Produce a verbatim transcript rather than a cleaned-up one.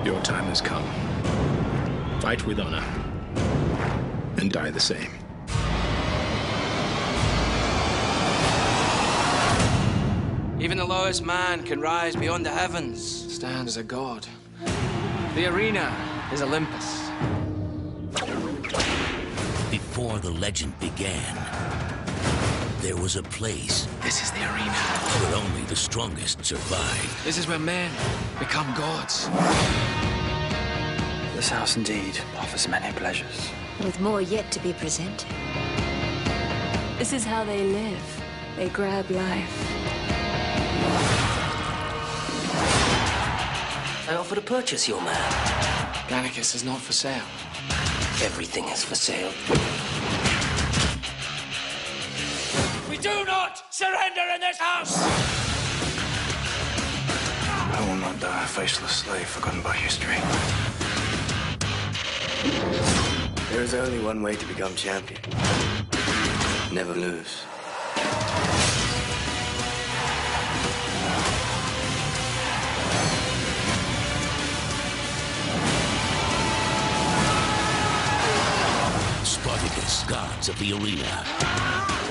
Your time has come. Fight with honor, and die the same. Even the lowest man can rise beyond the heavens, stand as a god. The arena is Olympus. Before the legend began, there was a place This is the arena. where only the strongest survived. This is where men become gods. This house indeed offers many pleasures. With more yet to be presented. This is how they live. They grab life. I offer to purchase your man. Gannicus is not for sale. Everything is for sale. We do not surrender in this house! I will not die a faceless slave forgotten by history. There is only one way to become champion. Never lose. Spartacus, gods of the arena.